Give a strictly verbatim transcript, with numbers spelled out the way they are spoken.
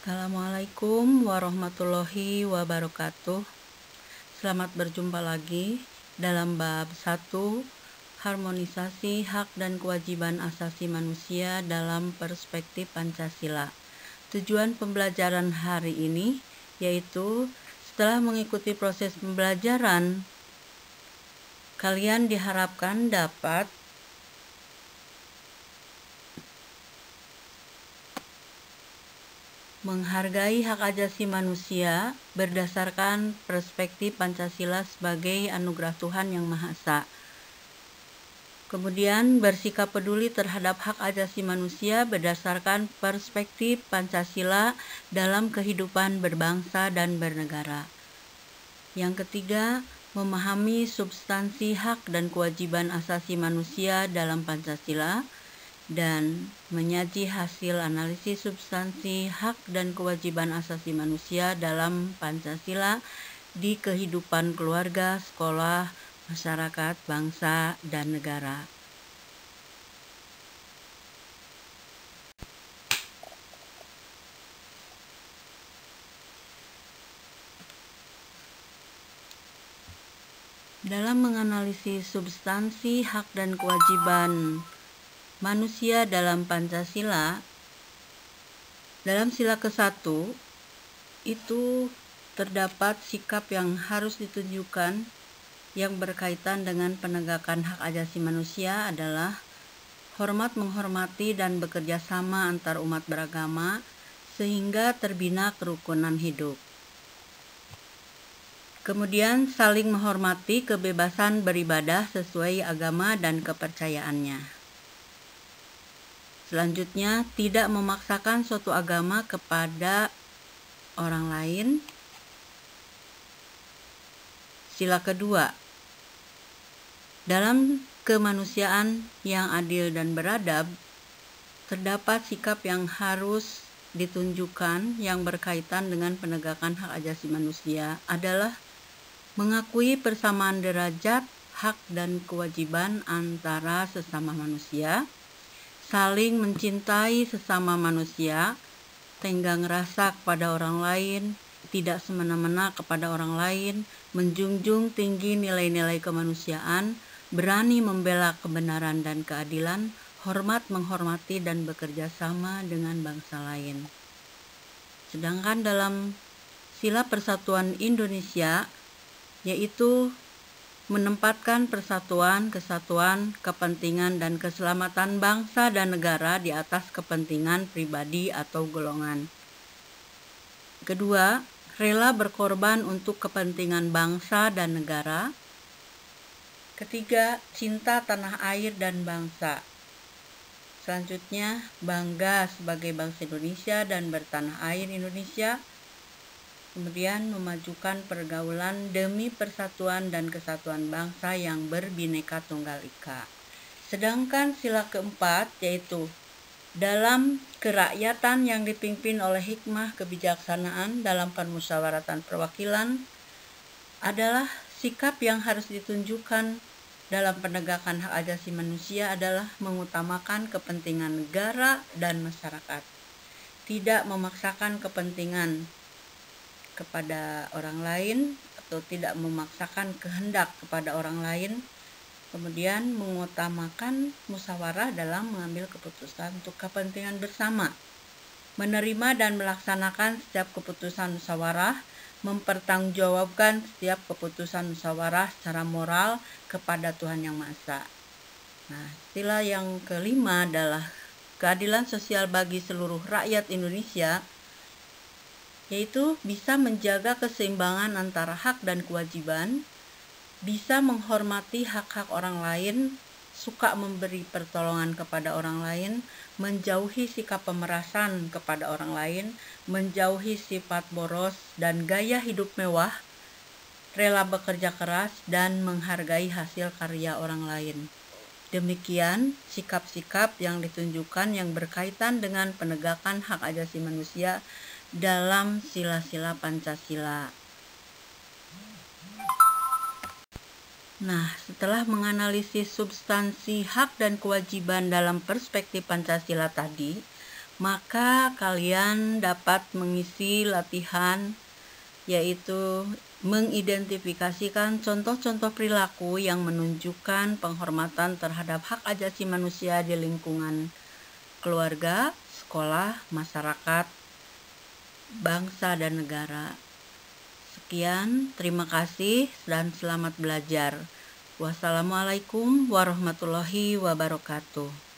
Assalamualaikum warahmatullahi wabarakatuh. Selamat berjumpa lagi dalam bab satu, harmonisasi hak dan kewajiban asasi manusia dalam perspektif Pancasila. Tujuan pembelajaran hari ini yaitu setelah mengikuti proses pembelajaran, kalian diharapkan dapat menghargai hak asasi manusia berdasarkan perspektif Pancasila sebagai anugerah Tuhan Yang Maha Esa. Kemudian bersikap peduli terhadap hak asasi manusia berdasarkan perspektif Pancasila dalam kehidupan berbangsa dan bernegara. Yang ketiga, memahami substansi hak dan kewajiban asasi manusia dalam Pancasila dan menyaji hasil analisis substansi hak dan kewajiban asasi manusia dalam Pancasila di kehidupan keluarga, sekolah, masyarakat, bangsa, dan negara. Dalam menganalisis substansi hak dan kewajiban manusia dalam Pancasila, dalam sila ke satu itu terdapat sikap yang harus ditunjukkan yang berkaitan dengan penegakan hak asasi manusia adalah hormat menghormati dan bekerja sama antar umat beragama sehingga terbina kerukunan hidup. Kemudian saling menghormati kebebasan beribadah sesuai agama dan kepercayaannya. Selanjutnya, tidak memaksakan suatu agama kepada orang lain. Sila kedua, dalam kemanusiaan yang adil dan beradab, terdapat sikap yang harus ditunjukkan yang berkaitan dengan penegakan hak asasi manusia adalah mengakui persamaan derajat, hak dan kewajiban antara sesama manusia, saling mencintai sesama manusia, tenggang rasa kepada orang lain, tidak semena-mena kepada orang lain, menjunjung tinggi nilai-nilai kemanusiaan, berani membela kebenaran dan keadilan, hormat menghormati dan bekerja sama dengan bangsa lain. Sedangkan dalam sila persatuan Indonesia, yaitu menempatkan persatuan, kesatuan, kepentingan, dan keselamatan bangsa dan negara di atas kepentingan pribadi atau golongan. Kedua, rela berkorban untuk kepentingan bangsa dan negara. Ketiga, cinta tanah air dan bangsa. Selanjutnya, bangga sebagai bangsa Indonesia dan bertanah air Indonesia. Kemudian memajukan pergaulan demi persatuan dan kesatuan bangsa yang berbineka tunggal ika. Sedangkan sila keempat yaitu dalam kerakyatan yang dipimpin oleh hikmah kebijaksanaan dalam permusyawaratan perwakilan adalah sikap yang harus ditunjukkan dalam penegakan hak asasi manusia adalah mengutamakan kepentingan negara dan masyarakat, tidak memaksakan kepentingan kepada orang lain atau tidak memaksakan kehendak kepada orang lain, kemudian mengutamakan musyawarah dalam mengambil keputusan untuk kepentingan bersama, menerima dan melaksanakan setiap keputusan musyawarah, mempertanggungjawabkan setiap keputusan musyawarah secara moral kepada Tuhan Yang Maha Esa. Nah, sila yang kelima adalah keadilan sosial bagi seluruh rakyat Indonesia, yaitu bisa menjaga keseimbangan antara hak dan kewajiban, bisa menghormati hak-hak orang lain, suka memberi pertolongan kepada orang lain, menjauhi sikap pemerasan kepada orang lain, menjauhi sifat boros dan gaya hidup mewah, rela bekerja keras, dan menghargai hasil karya orang lain. Demikian sikap-sikap yang ditunjukkan yang berkaitan dengan penegakan hak asasi manusia dalam sila-sila Pancasila. Nah, setelah menganalisis substansi hak dan kewajiban dalam perspektif Pancasila tadi, maka kalian dapat mengisi latihan, yaitu mengidentifikasikan contoh-contoh perilaku yang menunjukkan penghormatan terhadap hak asasi manusia di lingkungan keluarga, sekolah, masyarakat, bangsa, dan negara. Sekian, terima kasih dan selamat belajar. Wassalamualaikum warahmatullahi wabarakatuh.